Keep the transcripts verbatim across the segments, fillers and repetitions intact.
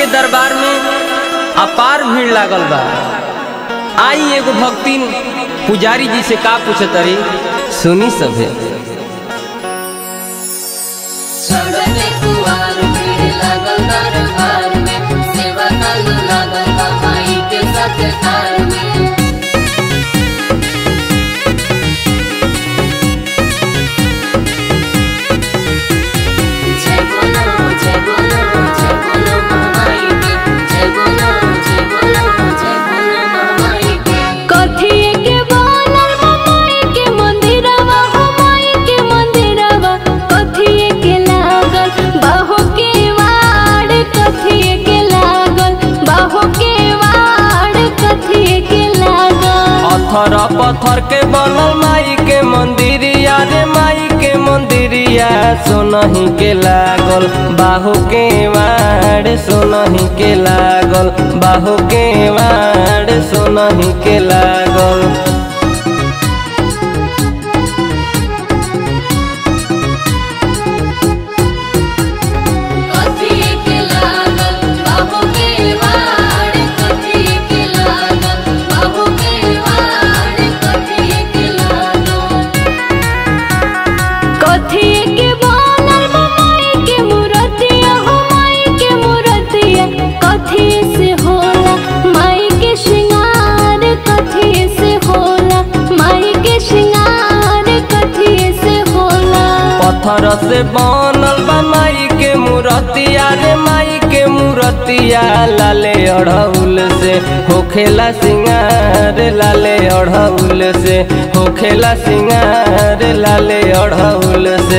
के दरबार में अपार भीड़ लागल बा। आई एगो भक्तिन पुजारी जी से का पूछे तरी, सुनी सभे। पत्थर पत्थर के बनल माई के मंदिरिया रे, माई के मंदिरिया सोनही के लागल, बाहु के वाड़ सोनही के लागल, बाहु के वाड़ सोनही के लागल। पत्थर से बनल बा माई के मूर्तिया रे, माई के मूर्तिया लाले अढ़उल से होखेला सिंगार, लाले अढ़उल से होखेला सिंगार, लाले अढ़उल से।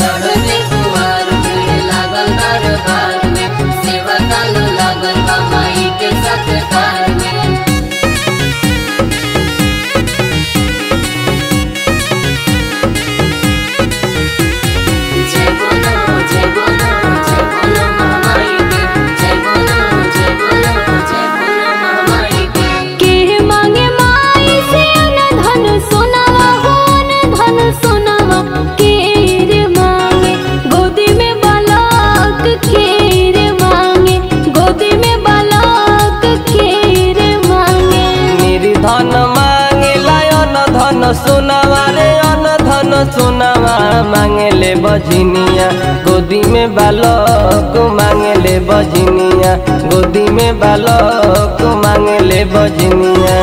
सोनावा रे अन धन सोनावा मांगले बजनिया, गोदी में बालक मांगले बजनिया, गोदी में बालक मांगले बजनिया।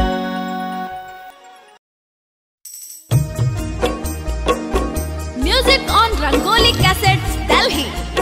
Music on Rangoli cassettes Delhi.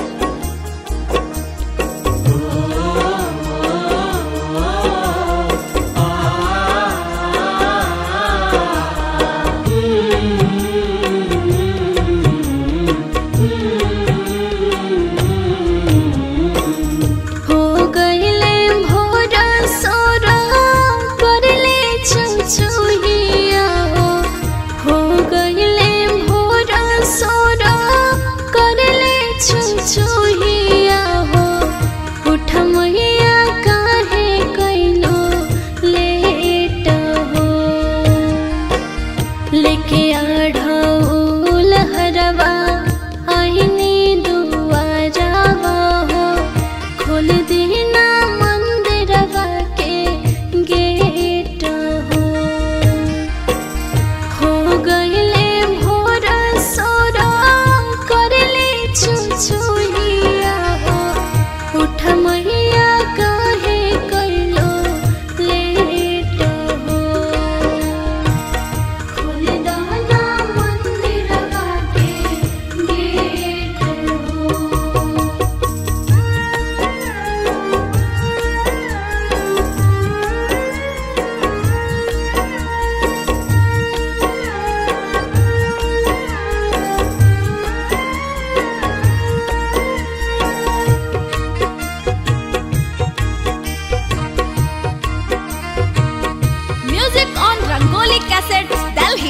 Cassettes Delhi.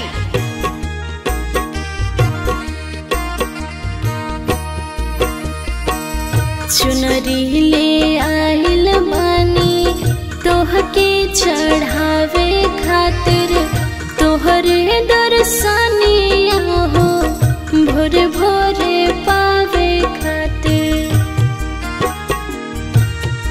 चुनरी ले आइल बानी तोहके चढ़ावे खातिर, तोहरे दर्शनिया हो भोरे भोरे पावे खातिर।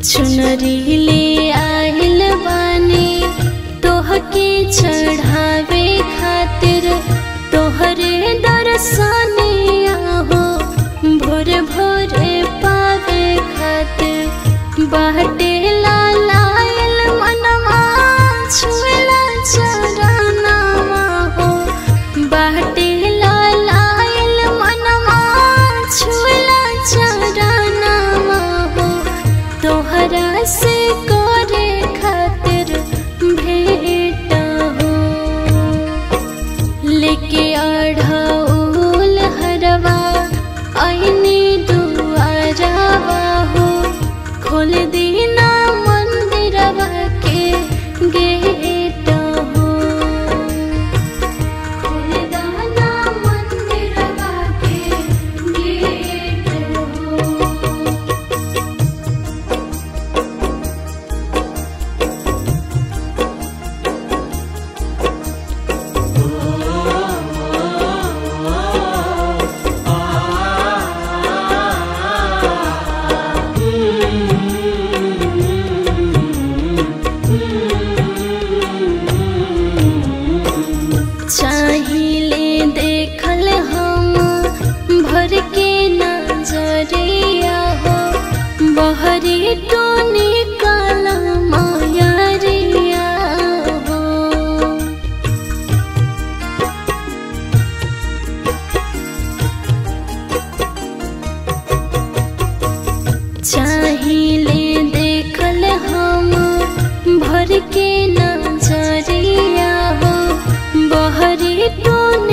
चुनरी ले आइल बानी तोहके चढ़ावे खातिर तोहरे दर्शनिया हो भोर भोर पावे खातिर बाटे लालाइल मनवा छुएला चरनवा हो बाटे लालाइल मनवा छुएला चरनवा हो तोहरा से करे खातिर भेंट हो लेके अढ़ौल हरवा आईने दुआरवा हो खोल दीना मंदिरवा के गेट हो खोल दाना मंदिरवा के गेट हो। चाहिले देखल हम भर के नजरिया हो बहरी तो निकल मायरिया हो चाहिले देखल हम भर के नजरिया हो बहरी तो